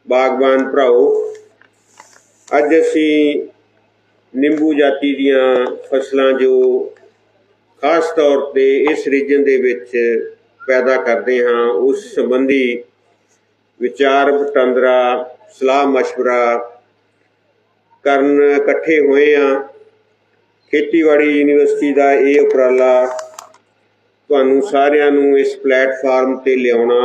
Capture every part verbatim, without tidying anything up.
बागबान भराओ, अज असी निंबू जाति दियां फसलां जो खास तौर पे इस रीजन दे विच पैदा करते हाँ उस संबंधी विचार वटांदरा सलाह मशवरा करन इकट्ठे होए हाँ। खेतीबाड़ी यूनिवर्सिटी का ये उपराला तुहानू सारिआं नू इस प्लेटफार्म ते लियाउणा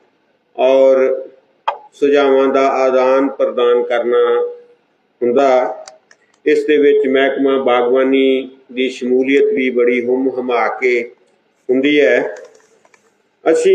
और सुझावां दा आदान प्रदान करना हुंदा। इस दे विच महकमा बागबानी की शमूलीयत भी बड़ी हुम हुमा के हुंदी है। असी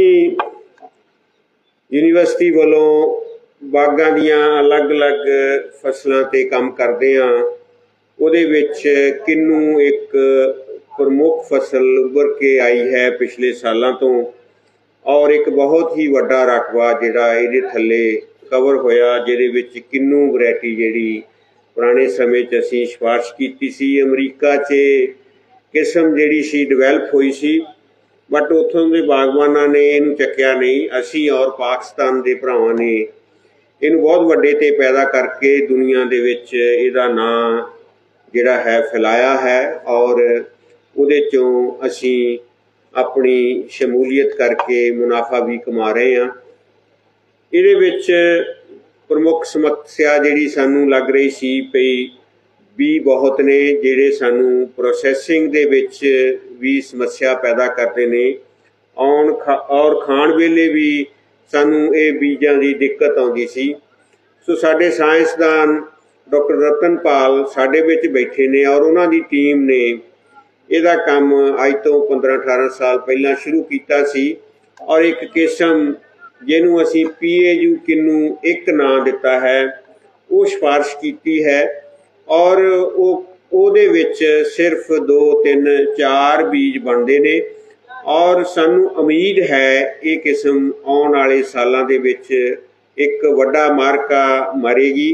यूनिवर्सिटी वालों बागां दियां अलग अलग फसलों ते काम करते हाँ। उहदे विच किन्नू एक प्रमुख फसल उभर के आई है पिछले सालों तो, और एक बहुत ही वड्डा रकबा जिहड़ा इहदे थल्ले कवर होया, जिहदे विच किन्नू वैरायटी जिहड़ी पुराने समय च असीं सिफारिश कीती सी। अमरीका च किस्म जिहड़ी सी डिवेलप हुई सी, बट उत्थों के बागबाना ने इनू चक्या नहीं। असी और पाकिस्तान के भरावां ने इनू बहुत वड्डे ते पैदा करके दुनिया दे विच इहदा नां जिहड़ा है फैलाया है, और उहदे चों असी अपनी शमूलीयत करके मुनाफा भी कमा रहे हैं। इहदे विच प्रमुख समस्या जिहड़ी सानू लग रही सी पई भी बहुत ने जिहड़े सानू प्रोसैसिंग दे विच भी समस्या पैदा करते ने, आउण खा और खाण वेले भी सानू ये बीजां की दिक्कत आउंदी सी। सो साडे साइंसदान डॉक्टर रतनपाल साडे विच बैठे ने और उन्हां दी टीम ने इहदा काम अज तो पंद्रह अठारह साल पहला शुरू कीता सी, और एक किस्म जिन्हों असी पी ए यू किन्नू एक नाम दिता है वो सिफारिश की है, और उहदे विच सिर्फ दो तीन चार बीज बनते ने, और सानू उम्मीद है ये किस्म आने वाले सालों के विच एक वड्डा मार्का मारेगी।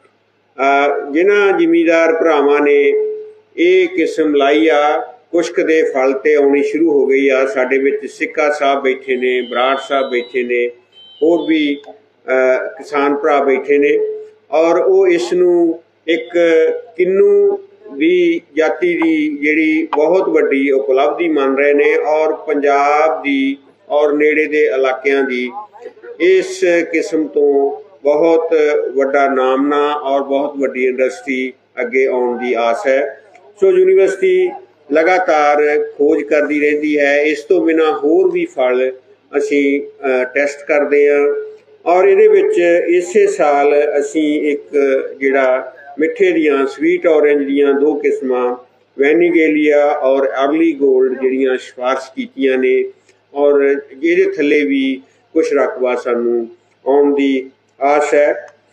जिन्हां जिमीदार भरावां ने ये किस्म लाई आ, कुछ दे फल ते आउणी शुरू हो गई आ। साडे विच सिक्का साहब बैठे ने, बराड़ साहब बैठे ने, होर भी आ, किसान भरा बैठे ने, और वो इसनू एक किन्नू भी जाति की जिहड़ी बहुत वड्डी उपलब्धि मान रहे ने, और पंजाब दी और नेड़े दे इलाकिਆਂ दी इस किस्म तो बहुत वड्डा नामना और बहुत वड्डी इंडस्ट्री अगे आउण दी आस है। सो यूनिवर्सिटी लगातार खोज करती रहती है। इस तो बिना होर भी फल असी टैसट करते हैं, और इहदे विच इसे साल असी एक जिहड़ा मिठे दियां स्वीट ऑरेंज दियां दो किस्मां वैनीगेलिया और अर्ली गोल्ड जिहड़ियां सिफारिश कीतियां ने, और इहदे थल्ले भी कुछ रकबा सानू आउण दी आस है।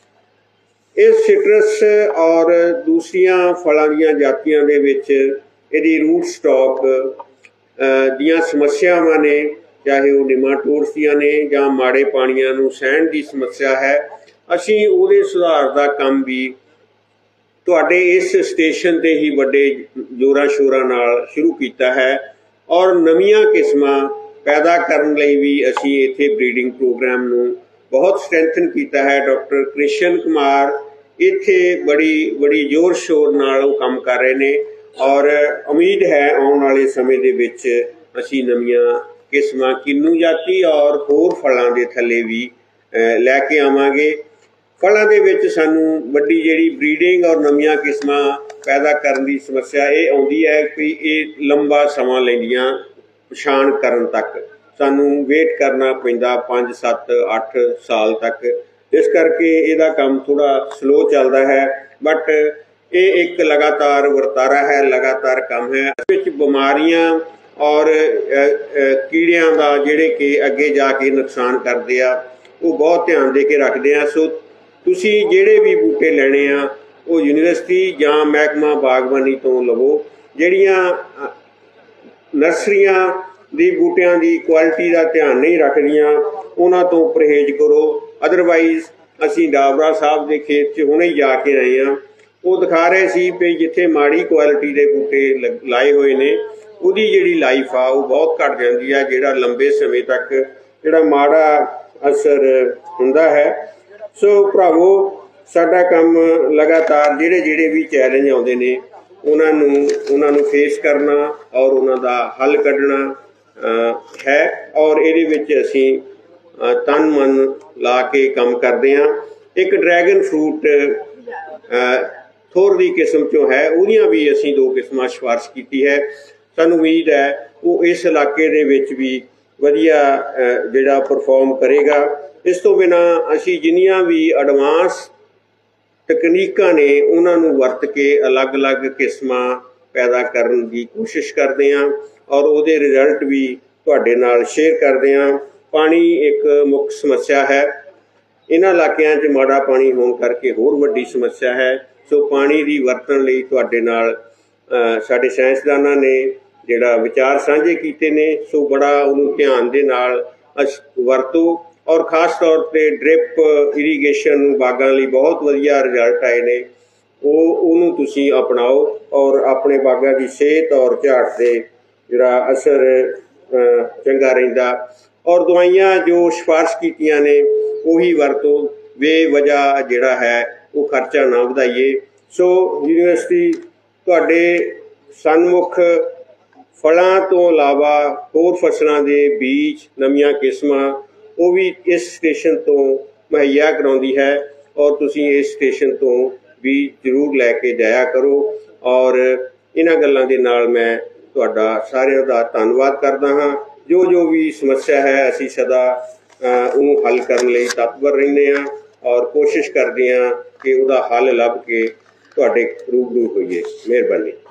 इस सिट्रस और दूसरियां फलां दियां जातियां दे विच इहदी रूट स्टॉक दियां समस्यावां ने, चाहे वो निमाटोड्स दियां ने जां माड़े पानियां नूं सहण दी समस्या है। असी उहदे सुधार दा काम भी तुहाडे इस स्टेशन ते ही वड्डे जोरां शोरां नाल शुरू कीता है, और नवीआं किस्मां पैदा करन लई भी असी इत्थे ब्रीडिंग प्रोग्राम नूं बहुत स्ट्रैंथन कीता है। डॉक्टर कृष्ण कुमार इत्थे बड़ी बड़ी जोर शोर नाल काम कर रहे ने, और उम्मीद है आने वाले समय दे विच असी नवीआं किस्मां किन्नू जाति और होर फलां दे थल्ले भी लैके आवांगे। फलां दे विच सानू वड्डी जिहड़ी ब्रीडिंग और नवीआं किस्मां पैदा करन दी समस्या ये आउंदी है कि ये लंबा समा लैंदियां पछाण करन तक, सानू वेट करना पैंदा पाँच सत्त अठ साल तक। इस करके इहदा काम थोड़ा स्लो चलता है, बट ये एक लगातार वर्तारा है, लगातार काम है। इस विच बीमारियां और कीड़ियां दा जिहड़े कि अगे जाके नुकसान करते आ वो बहुत ध्यान दे के रखते हैं। सो तुसी जिहड़े भी बूटे लेने आ वो यूनिवर्सिटी जां महकमा बागबानी तो लवो। जिहड़ियां नर्सरियां दी बूटियां दी क्वालिटी का ध्यान नहीं रखदियां उन्हां तो परहेज करो। अदरवाइज असी डाबरा साहब के खेत च हुणे जाके आए हैं, वो दिखा रहे सी भी जिथे माड़ी क्वालिटी के बूटे लाए हुए ने उहदी जिहड़ी लाइफ आ वो बहुत घट जाती है, जिहड़ा लंबे समय तक जिहड़ा माड़ा असर हुंदा है। सो भरावो साडा काम लगातार जिहड़े जिहड़े भी चैलेंज आउंदे ने उन्हां नूं उन्हां नूं फेस करना और उन्हां दा हल कढना है और इहदे विच असीं तन मन ला के काम करदे हां। एक ड्रैगन फ्रूट थोर दी किस्म चों है, उहदियां भी असीं दो किस्मां सिफारिश कीती है। सानूं उम्मीद है वो इस इलाके दे विच भी वधिया जिहड़ा परफॉर्म करेगा। इस तो बिना असीं जिन्नियां भी एडवांस तकनीकां ने उन्हां नूं वरत के अलग अलग किस्मां पैदा करन दी कोशिश करदे हां और उहदे रिजल्ट भी तुहाडे नाल शेयर करदे हां। पानी एक मुख समस्या है, इन्हां इलाकिਆਂ 'ਚ माड़ा पानी होण करके होर वड्डी समस्या है। सो पानी ਦੀ ਵਰਤਣ ਲਈ ਤੁਹਾਡੇ ਨਾਲ ਸਾਡੇ ਸਾਇੰਸਦਾਨਾਂ ਨੇ ਜਿਹੜਾ ਵਿਚਾਰ ਸਾਂਝੇ ਕੀਤੇ ਨੇ, ਸੋ ਬੜਾ ਉਹਨੂੰ ਧਿਆਨ ਦੇ ਨਾਲ ਵਰਤੋ और खास तौर पर ड्रिप इरीगेशन ਨੂੰ ਬਾਗਾਂ ਲਈ ਬਹੁਤ ਵਧੀਆ ਰਿਜ਼ਲਟ ਆਏ ਨੇ। ਉਹ ਉਹਨੂੰ ਤੁਸੀਂ ਅਪਣਾਓ और ਆਪਣੇ ਬਾਗਾਂ ਦੀ ਸਿਹਤ और ਝਾੜ 'ਤੇ ਜਿਹੜਾ ਅਸਰ ਚੰਗਾ ਰਹਿੰਦਾ। और ਦਵਾਈਆਂ ਜੋ ਸਿਫਾਰਿਸ਼ ਕੀਤੀਆਂ ਨੇ ਉਹੀ ਵਰਤੋ, ਬੇਵਜ੍ਹਾ ਜਿਹੜਾ ਹੈ ਉਹ ਖਰਚਾ ਨਾ ਵਧਾਈਏ। ਸੋ ਯੂਨੀਵਰਸਿਟੀ ਤੁਹਾਡੇ ਸਨਮੁਖ ਫਲਾਂ ਤੋਂ ਇਲਾਵਾ ਹੋਰ ਫਸਲਾਂ ਦੇ ਬੀਜ, ਨਵੀਆਂ ਕਿਸਮਾਂ ਉਹ ਵੀ ਇਸ ਸਟੇਸ਼ਨ ਤੋਂ ਮੁਹੱਈਆ ਕਰਾਉਂਦੀ ਹੈ और ਤੁਸੀਂ ਇਸ ਸਟੇਸ਼ਨ ਤੋਂ ਵੀ ਜ਼ਰੂਰ ਲੈ ਕੇ ਜਾਇਆ ਕਰੋ। और ਇਹਨਾਂ ਗੱਲਾਂ ਦੇ ਨਾਲ ਮੈਂ ਤੁਹਾਡਾ ਸਾਰਿਆਂ ਦਾ ਧੰਨਵਾਦ ਕਰਦਾ ਹਾਂ। ਜੋ ਜੋ ਵੀ ਸਮੱਸਿਆ ਹੈ ਅਸੀਂ ਸਦਾ ਉਹਨੂੰ ਹੱਲ ਕਰਨ ਲਈ ਤਤਪਰ ਰਹਿੰਦੇ ਹਾਂ और कोशिश करते हैं कि उसका हल लभ के तुहाडे रूबरू होइए। मेहरबानी।